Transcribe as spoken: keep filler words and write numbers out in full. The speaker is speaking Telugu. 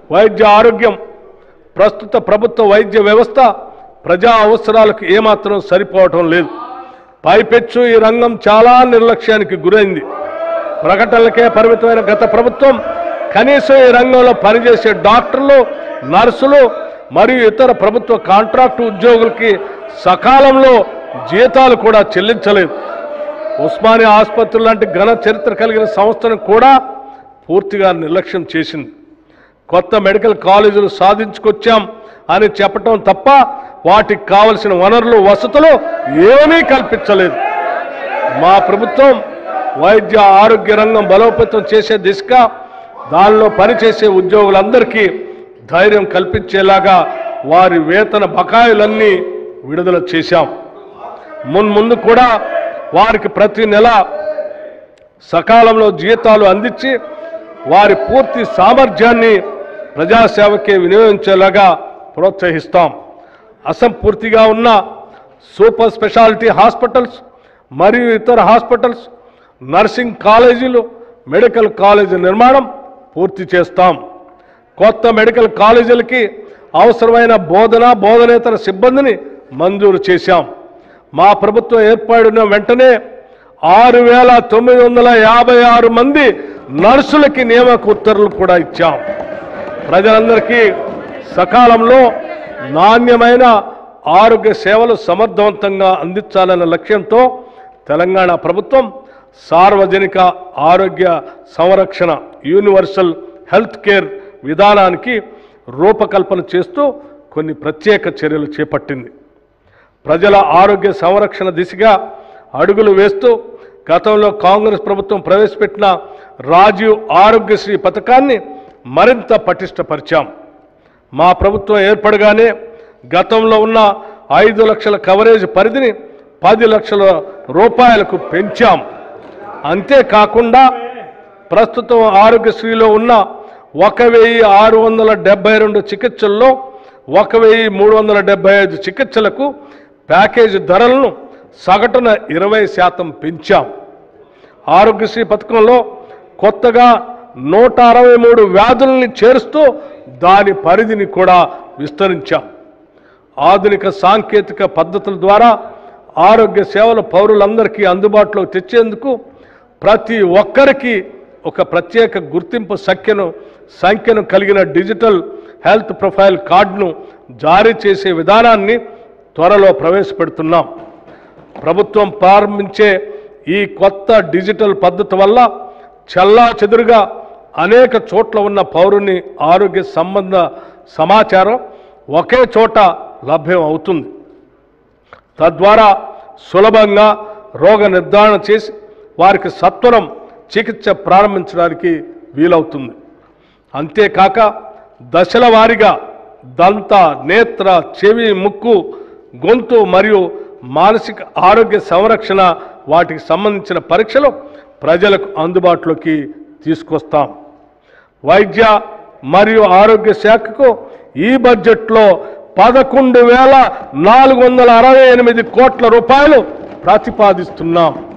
వైద్య ఆరోగ్యం ప్రస్తుత ప్రభుత్వ వైద్య వ్యవస్థ ప్రజా అవసరాలకు ఏమాత్రం సరిపోవటం లేదు. పైపెచ్చు ఈ రంగం చాలా నిర్లక్ష్యానికి గురైంది. ప్రకటనలకే పరిమితమైన గత ప్రభుత్వం కనీసం ఈ రంగంలో పనిచేసే డాక్టర్లు, నర్సులు మరియు ఇతర ప్రభుత్వ కాంట్రాక్టు ఉద్యోగులకి సకాలంలో జీతాలు కూడా చెల్లించలేదు. ఉస్మానియా ఆసుపత్రి లాంటి ఘన చరిత్ర కలిగిన సంస్థను కూడా పూర్తిగా నిర్లక్ష్యం చేసింది. కొత్త మెడికల్ కాలేజీలు సాధించుకొచ్చాం అని చెప్పటం తప్ప వాటికి కావలసిన వనరులు, వసతులు ఏమీ కల్పించలేదు. మా ప్రభుత్వం వైద్య ఆరోగ్య రంగం బలోపేతం చేసే దిశగా దానిలో పనిచేసే ఉద్యోగులందరికీ ధైర్యం కల్పించేలాగా వారి వేతన బకాయిలన్నీ విడుదల చేశాం. మున్ముందు కూడా వారికి ప్రతి నెల సకాలంలో జీతాలు అందించి వారి పూర్తి సామర్థ్యాన్ని ప్రజాసేవకే వినియోగించేలాగా ప్రోత్సహిస్తాం. అసంపూర్తిగా ఉన్న సూపర్ స్పెషాలిటీ హాస్పిటల్స్ మరియు ఇతర హాస్పిటల్స్, నర్సింగ్ కాలేజీలు, మెడికల్ కాలేజీ నిర్మాణం పూర్తి చేస్తాం. కొత్త మెడికల్ కాలేజీలకి అవసరమైన బోధన, బోధనేతర సిబ్బందిని మంజూరు చేశాం. మా ప్రభుత్వం ఏర్పడిన వెంటనే ఆరు వేల తొమ్మిది వందల యాభై ఆరు మంది నర్సులకి నియామక ఉత్తర్వులు కూడా ఇచ్చాం. ప్రజలందరికీ సకాలంలో నాణ్యమైన ఆరోగ్య సేవలు సమర్థవంతంగా అందించాలన్న లక్ష్యంతో తెలంగాణ ప్రభుత్వం సార్వజనిక ఆరోగ్య సంరక్షణ యూనివర్సల్ హెల్త్ కేర్ విధానానికి రూపకల్పన చేస్తూ కొన్ని ప్రత్యేక చర్యలు చేపట్టింది. ప్రజల ఆరోగ్య సంరక్షణ దిశగా అడుగులు వేస్తూ గతంలో కాంగ్రెస్ ప్రభుత్వం ప్రవేశపెట్టిన రాజీవ్ ఆరోగ్యశ్రీ పథకాన్ని మరింత పటిష్టపరిచాం. మా ప్రభుత్వం ఏర్పడగానే గతంలో ఉన్న ఐదు లక్షల కవరేజ్ పరిధిని పది లక్షల రూపాయలకు పెంచాం. అంతేకాకుండా ప్రస్తుతం ఆరోగ్యశ్రీలో ఉన్న ఒక వెయ్యి ఆరు వందల డెబ్బై రెండు చికిత్సల్లో ఒక వెయ్యి మూడు వందల డెబ్బై ఐదు చికిత్సలకు ప్యాకేజీ ధరలను సగటున ఇరవై శాతం పెంచాం. ఆరోగ్యశ్రీ పథకంలో కొత్తగా నూట అరవై మూడు వ్యాధుల్ని చేరుస్తూ దాని పరిధిని కూడా విస్తరించాం. ఆధునిక సాంకేతిక పద్ధతుల ద్వారా ఆరోగ్య సేవలు పౌరులందరికీ అందుబాటులో తెచ్చేందుకు ప్రతి ఒక్కరికి ఒక ప్రత్యేక గుర్తింపు సంఖ్యను సంఖ్యను కలిగిన డిజిటల్ హెల్త్ ప్రొఫైల్ కార్డును జారీ చేసే విధానాన్ని త్వరలో ప్రవేశపెడుతున్నాం. ప్రభుత్వం ప్రారంభించే ఈ కొత్త డిజిటల్ పద్ధతి వల్ల చెల్లాచెదురుగా అనేక చోట్ల ఉన్న పౌరుని ఆరోగ్య సంబంధ సమాచారం ఒకే చోట లభ్యం అవుతుంది. తద్వారా సులభంగా రోగ నిర్ధారణ చేసి వారికి సత్వరం చికిత్స ప్రారంభించడానికి వీలవుతుంది. అంతేకాక దశల వారీగా దంత, నేత్ర, చెవి, ముక్కు, గొంతు మరియు మానసిక ఆరోగ్య సంరక్షణ వాటికి సంబంధించిన పరీక్షలు ప్రజలకు అందుబాటులోకి తీసుకొస్తాం. వైద్య మరియు ఆరోగ్య శాఖకు ఈ బడ్జెట్లో పదకొండు వేల నాలుగు వందల అరవై ఎనిమిది కోట్ల రూపాయలు ప్రతిపాదిస్తున్నాం.